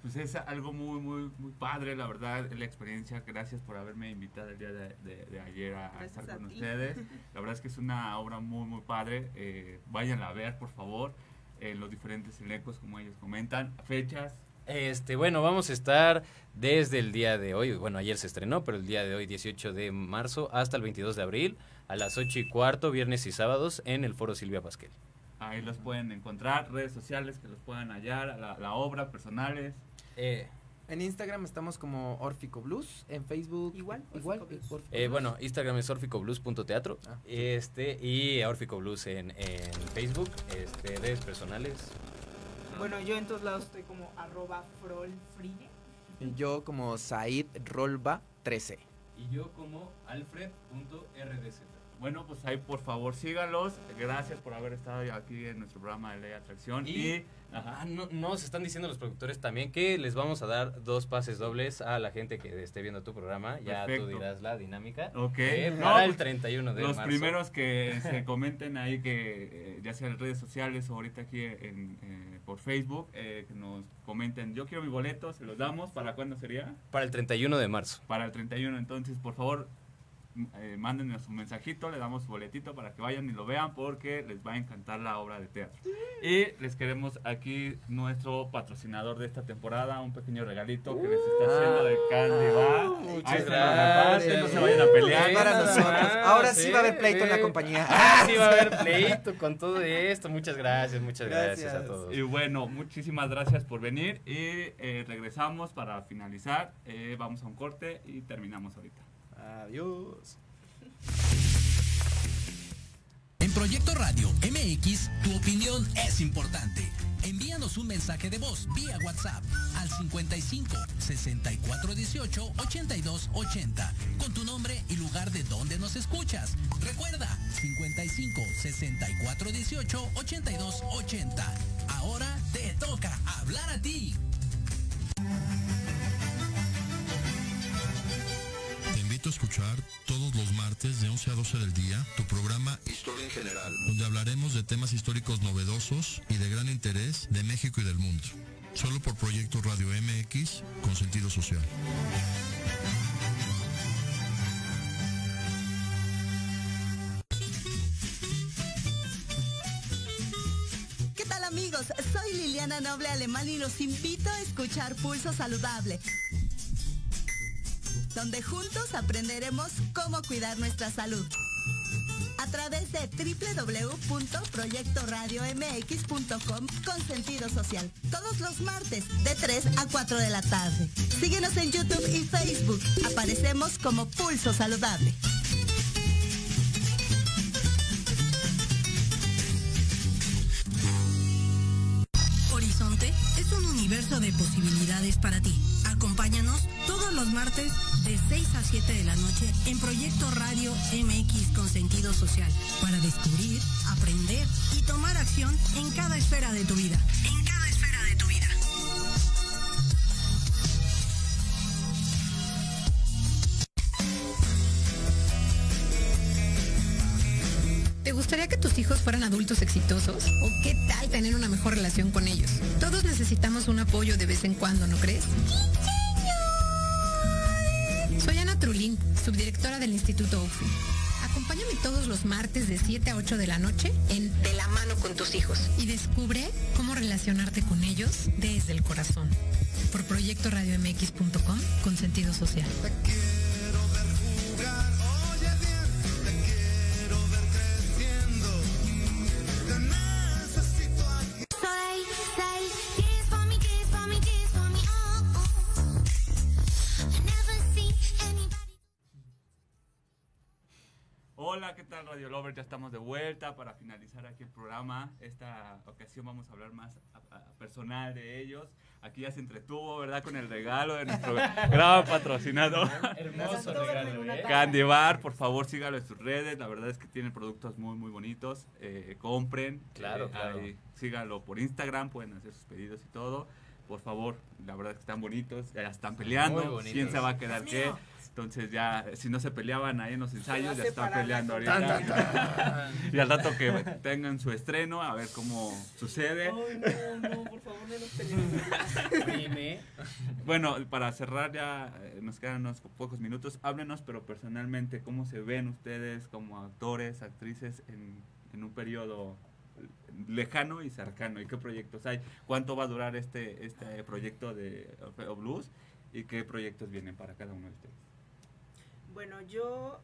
pues es algo muy, muy, muy padre, la verdad, la experiencia. Gracias por haberme invitado el día de ayer a estar con ustedes. La verdad es que es una obra muy, muy padre. Váyanla a ver, por favor, en los diferentes elencos, como ellos comentan. Fechas. Bueno, vamos a estar desde el día de hoy, bueno, ayer se estrenó, pero el día de hoy, 18 de marzo, hasta el 22 de abril, a las 8:15, viernes y sábados, en el Foro Silvia Pasquel. Ahí los pueden encontrar, redes sociales que los puedan hallar, la obra, personales. En Instagram estamos como Orfico Blues, en Facebook igual. Bueno, Instagram es orficoblues.teatro, y Orfico Blues en Facebook, redes personales. Bueno, yo en todos lados estoy como @frolfrille. Y yo como Said Rolba 13. Y yo como alfred.rdz. Bueno, pues ahí por favor síganlos. Gracias por haber estado aquí en nuestro programa de Ley de Atracción. Nos están diciendo los productores también que les vamos a dar 2 pases dobles a la gente que esté viendo tu programa. Ya Perfecto. tú dirás la dinámica. Ok. Para el 31 de los marzo. primeros que se comenten ahí, que ya sea en redes sociales o ahorita aquí por Facebook, que nos comenten, yo quiero mi boleto, se los damos. ¿Para cuándo sería? Para el 31 de marzo. Para el 31, entonces por favor mándenos un mensajito, le damos su boletito para que vayan y lo vean, porque les va a encantar la obra de teatro. Y les queremos aquí nuestro patrocinador de esta temporada, un pequeño regalito que les está haciendo de Candy Bar. Muchas gracias. No se vayan a pelear. Para nosotros. Ahora sí va a haber pleito en la compañía. Sí va a haber pleito con todo esto. Muchas gracias a todos. Y bueno, muchísimas gracias por venir y regresamos para finalizar. Vamos a un corte y terminamos ahorita. Adiós. En Proyecto Radio MX, tu opinión es importante. Envíanos un mensaje de voz vía WhatsApp al 55 64 18 82 80 con tu nombre y lugar de donde nos escuchas. Recuerda, 55 64 18 82 80. Ahora te toca hablar a ti. Te invito a escuchar todos los martes de 11 a 12 del día tu programa Historia en General, donde hablaremos de temas históricos novedosos y de gran interés de México y del mundo. Solo por Proyecto Radio MX con sentido social. ¿Qué tal, amigos? Soy Liliana Noble Alemán y los invito a escuchar Pulso Saludable, donde juntos aprenderemos cómo cuidar nuestra salud a través de www.proyectoradiomx.com con sentido social. Todos los martes de 3 a 4 de la tarde. Síguenos en YouTube y Facebook. Aparecemos como Pulso Saludable. Horizonte es un universo de posibilidades para ti. Acompáñanos todos los martes de 6 a 7 de la noche en Proyecto Radio MX con sentido social, para descubrir, aprender y tomar acción en cada esfera de tu vida. En cada esfera de tu vida. ¿Te gustaría que tus hijos fueran adultos exitosos? ¿O qué tal tener una mejor relación con ellos? Todos necesitamos un apoyo de vez en cuando, ¿no crees? Soy Ana Trulín, subdirectora del Instituto UFI. Acompáñame todos los martes de 7 a 8 de la noche en De la mano con tus hijos y descubre cómo relacionarte con ellos desde el corazón. Por proyectoradiomx.com con sentido social. Hola, ¿qué tal, Radio Lover? Ya estamos de vuelta para finalizar aquí el programa. Esta ocasión vamos a hablar más personal de ellos. Aquí ya se entretuvo, ¿verdad? Con el regalo de nuestro gran patrocinador. Hermoso regalo, ¿eh? Candy Bar, por favor, sígalo en sus redes. La verdad es que tiene productos muy, muy bonitos. Compren. Claro. Ahí, sígalo por Instagram, pueden hacer sus pedidos y todo. Por favor, la verdad es que están bonitos. Ya están peleando. ¿Quién se va a quedar qué? Entonces ya, si no se peleaban ahí en los ensayos, ya están separar peleando la ahorita. Y al rato que tengan su estreno, a ver cómo sucede. Ay, no, por favor, no nos peleemos. Dime. Bueno, para cerrar ya, nos quedan unos pocos minutos. Háblenos, pero personalmente, ¿cómo se ven ustedes como actores, actrices en un periodo lejano y cercano? ¿Y qué proyectos hay? ¿Cuánto va a durar este proyecto de Orfeo Blues? ¿Y qué proyectos vienen para cada uno de ustedes? Bueno, yo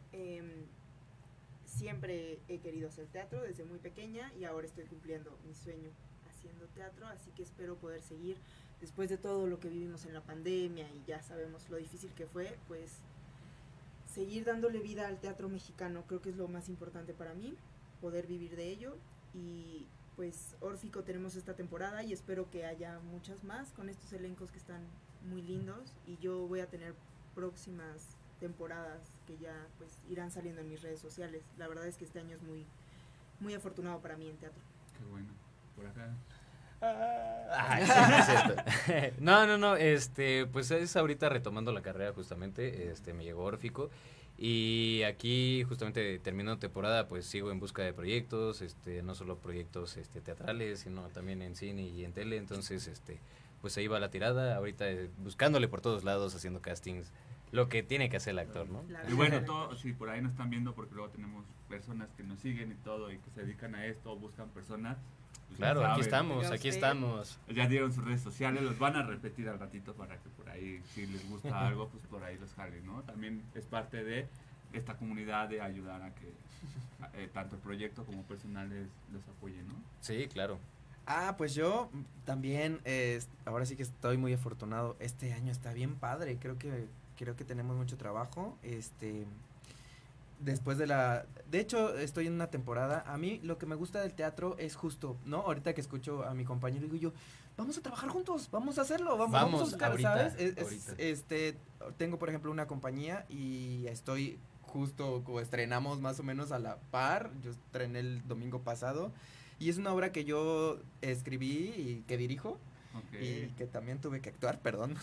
siempre he querido hacer teatro desde muy pequeña y ahora estoy cumpliendo mi sueño haciendo teatro, así que espero poder seguir después de todo lo que vivimos en la pandemia y ya sabemos lo difícil que fue, pues seguir dándole vida al teatro mexicano, creo que es lo más importante para mí, poder vivir de ello. Y pues Órfico tenemos esta temporada y espero que haya muchas más con estos elencos que están muy lindos, y yo voy a tener próximas temporadas que ya pues irán saliendo en mis redes sociales. La verdad es que este año es muy, muy afortunado para mí en teatro. Qué bueno. Por acá. Sí, es cierto. No, pues es ahorita retomando la carrera justamente, me llegó Órfico y aquí justamente terminando temporada pues sigo en busca de proyectos, no solo proyectos teatrales, sino también en cine y en tele, entonces pues ahí va la tirada, ahorita buscándole por todos lados, haciendo castings, lo que tiene que hacer el actor, ¿no? Y bueno, si por ahí nos están viendo, porque luego tenemos personas que nos siguen y todo y que se dedican a esto, buscan personas. Pues claro, ya aquí saben. estamos. Ya dieron sus redes sociales, los van a repetir al ratito para que por ahí, si les gusta algo, pues por ahí los jalen, ¿no? También es parte de esta comunidad de ayudar a que tanto el proyecto como personales los apoyen, ¿no? Sí, claro. Pues yo también, ahora sí que estoy muy afortunado. Este año está bien padre, creo que tenemos mucho trabajo. Después de hecho, estoy en una temporada. A mí lo que me gusta del teatro es justo, ¿no? Ahorita que escucho a mi compañero, digo yo, vamos a trabajar juntos, vamos a hacerlo, vamos a buscar, ahorita, ¿sabes? Tengo, por ejemplo, una compañía y estoy justo, estrenamos más o menos a la par. Yo estrené el domingo pasado. Y es una obra que yo escribí y que dirijo. Okay. Y que también tuve que actuar, perdón.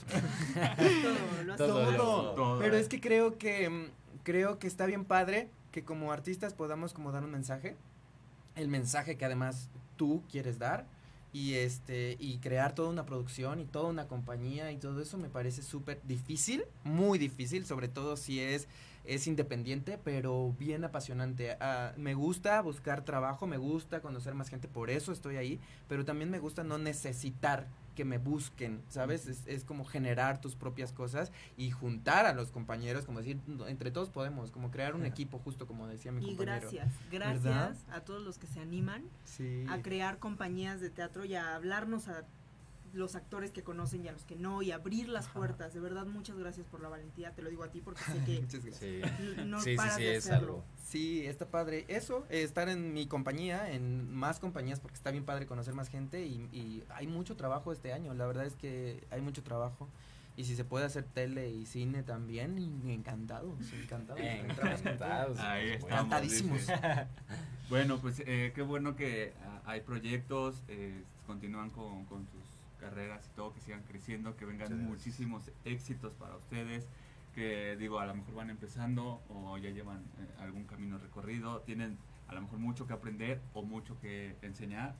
Todo. Pero es que creo que está bien padre que como artistas podamos como dar un mensaje. El mensaje que además tú quieres dar. Y crear toda una producción y toda una compañía y todo eso me parece súper difícil, muy difícil, sobre todo si es independiente, pero bien apasionante. Me gusta buscar trabajo, me gusta conocer más gente, por eso estoy ahí, pero también me gusta no necesitar que me busquen, ¿sabes? Es como generar tus propias cosas y juntar a los compañeros, como decir, entre todos podemos, como crear un equipo, justo como decía mi compañero. Y gracias a todos los que se animan a crear compañías de teatro y a hablarnos a los actores que conocen y a los que no, y abrir las puertas. De verdad, muchas gracias por la valentía, te lo digo a ti porque sé que no paras de hacerlo. Sí, está padre eso, estar en mi compañía, en más compañías, porque está bien padre conocer más gente y hay mucho trabajo este año, la verdad es que hay mucho trabajo. Y si se puede hacer tele y cine también, encantados. Ahí estamos. Encantadísimos. Bueno, pues qué bueno que hay proyectos, continúan con sus carreras y todo, que sigan creciendo, que vengan muchísimos éxitos para ustedes, que digo, a lo mejor van empezando o ya llevan algún camino recorrido, tienen a lo mejor mucho que aprender o mucho que enseñar.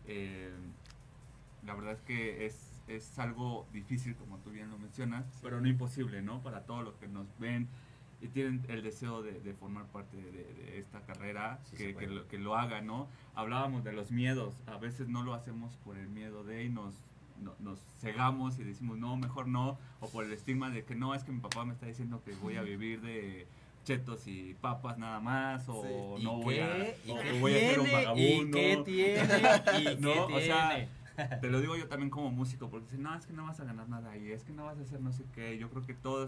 La verdad es que es algo difícil, como tú bien lo mencionas, pero no imposible, ¿no? Para todos los que nos ven y tienen el deseo de formar parte de esta carrera, que lo hagan, ¿no? Hablábamos de los miedos, a veces no lo hacemos por el miedo de y nos cegamos y decimos no, mejor no, o por el estigma de que no, es que mi papá me está diciendo que voy a vivir de chetos y papas nada más, o no voy a ser un vagabundo. ¿Y qué tiene? ¿No? O sea, te lo digo yo también como músico, porque dicen, no, es que no vas a ganar nada ahí, es que no vas a hacer no sé qué. Yo creo que todo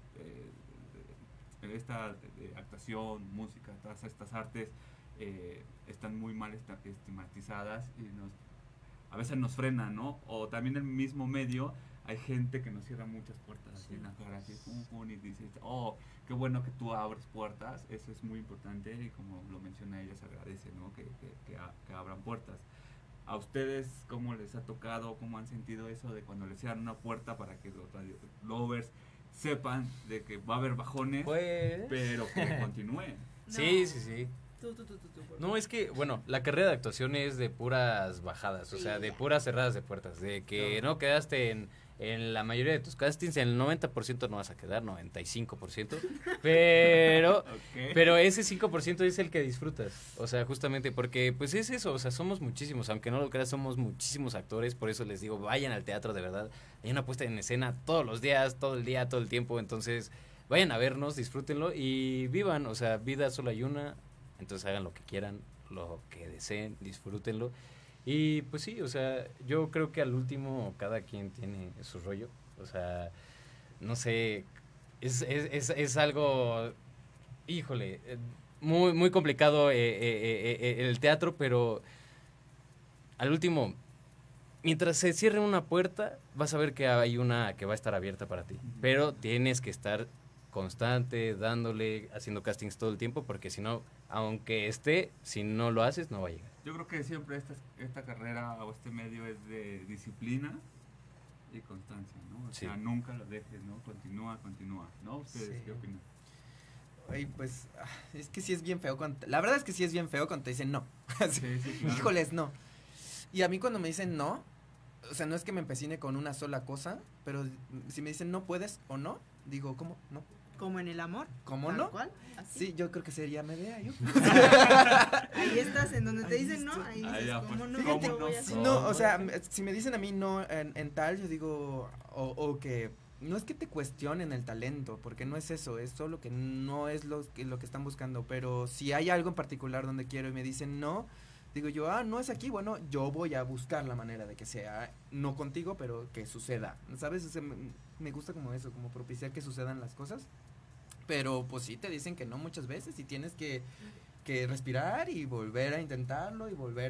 esta actuación, música, todas estas artes están muy mal estigmatizadas y a veces nos frenan, ¿no? O también en el mismo medio hay gente que nos cierra muchas puertas así en la cara, así, y dices, oh, qué bueno que tú abres puertas, eso es muy importante y como lo menciona ella, se agradece, ¿no? Que abran puertas. ¿A ustedes cómo les ha tocado, cómo han sentido eso de cuando les cierran una puerta para que los radio lovers sepan de que va a haber bajones, Pues... pero que continúen. Sí, sí, sí. Tú. No, es que, bueno, la carrera de actuación es de puras bajadas, o sea, de puras cerradas de puertas, de que no quedaste en la mayoría de tus castings, en el 90% no vas a quedar, 95%, pero ese 5% es el que disfrutas, o sea, justamente porque, pues es eso, o sea, somos muchísimos, aunque no lo creas, somos muchísimos actores, por eso les digo, vayan al teatro de verdad, hay una puesta en escena todos los días, todo el día, todo el tiempo, entonces, vayan a vernos, disfrútenlo y vivan, o sea, vida solo hay una. Entonces hagan lo que quieran, lo que deseen, disfrútenlo. Y pues sí, o sea, yo creo que al último cada quien tiene su rollo. O sea, no sé, es algo, híjole, muy, muy complicado el teatro, pero al último, mientras se cierre una puerta, vas a ver que hay una que va a estar abierta para ti. Pero tienes que estar constante, dándole, haciendo castings todo el tiempo, porque si no, aunque si no lo haces, no va a llegar. Yo creo que siempre esta carrera o este medio es de disciplina y constancia, ¿no? O sea, nunca lo dejes, ¿no? Continúa, ¿no? ¿Ustedes qué opinan? Ay, pues, es que sí es bien feo, la verdad es que sí es bien feo cuando te dicen no. Sí, claro. Híjoles, no. Y a mí cuando me dicen no, o sea, no es que me empecine con una sola cosa, pero si me dicen no puedes o no, digo, ¿cómo? No. Como en el amor. ¿Cómo no? ¿Cuál? ¿Así? Sí, yo creo que sería Medea, yo. Ahí estás, en donde te dicen no, ahí dices, ¿cómo no? Fíjate, ¿Cómo no voy a hacer? no, o sea, si me dicen a mí no en tal, yo digo, o que no es que te cuestionen el talento, porque no es eso, es solo que no es lo que están buscando, pero si hay algo en particular donde quiero y me dicen no, digo yo, no es aquí, bueno, yo voy a buscar la manera de que sea, no contigo, pero que suceda, ¿sabes? O sea, me gusta como eso, como propiciar que sucedan las cosas, pero pues sí te dicen que no muchas veces y tienes que respirar y volver a intentarlo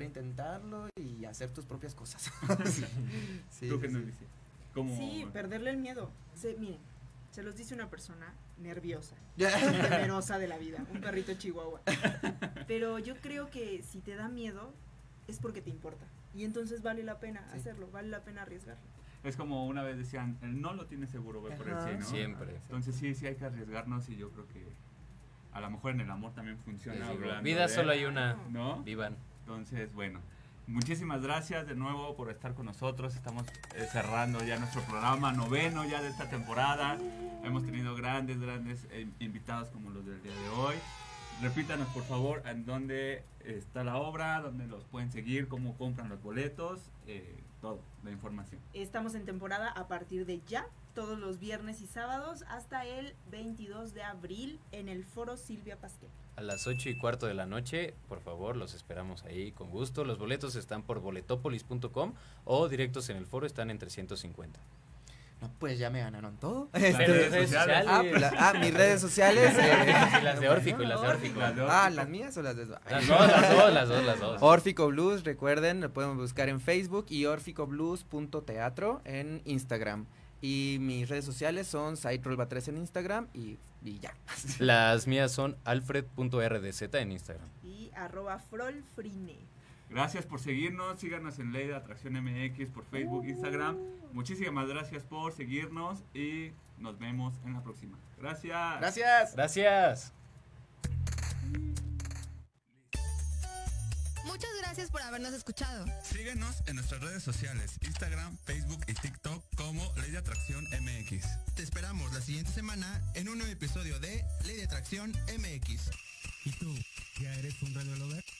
y hacer tus propias cosas. Sí. ¿Tú qué nos dices? Sí, perderle el miedo. Miren, se los dice una persona nerviosa, temerosa de la vida, un perrito chihuahua. Pero yo creo que si te da miedo es porque te importa y entonces vale la pena hacerlo, vale la pena arriesgarlo. Es como una vez decían, el no lo tiene seguro, ve por el sí, ¿no? Siempre. Entonces sí hay que arriesgarnos y yo creo que a lo mejor en el amor también funciona. Vida solo hay una, ¿no? Vivan. Entonces, bueno, muchísimas gracias de nuevo por estar con nosotros. Estamos cerrando ya nuestro programa 9 ya de esta temporada. Hemos tenido grandes invitados como los del día de hoy. Repítanos por favor en dónde está la obra, dónde los pueden seguir, cómo compran los boletos, todo, la información. Estamos en temporada a partir de ya, todos los viernes y sábados hasta el 22 de abril en el Foro Silvia Pasquel. A las 8:15 de la noche, por favor, los esperamos ahí con gusto. Los boletos están por boletopolis.com o directos en el foro, están en 350. No, pues ya me ganaron todo. Mis redes sociales. Mis redes sociales. Y las de Órfico y las de Órfico. ¿Las mías o las de...? Las dos. Órfico Blues, recuerden, lo pueden buscar en Facebook y orficoblues.teatro en Instagram. Y mis redes sociales son SiteRolva3 en Instagram y ya. Las mías son alfred.rdz en Instagram. Y @frolfrine. Gracias por seguirnos, síganos en Ley de Atracción MX por Facebook, Instagram. Muchísimas gracias por seguirnos y nos vemos en la próxima. Gracias. Muchas gracias por habernos escuchado. Síguenos en nuestras redes sociales, Instagram, Facebook y TikTok como Ley de Atracción MX. Te esperamos la siguiente semana en un nuevo episodio de Ley de Atracción MX. ¿Y tú, ya eres un radio lover?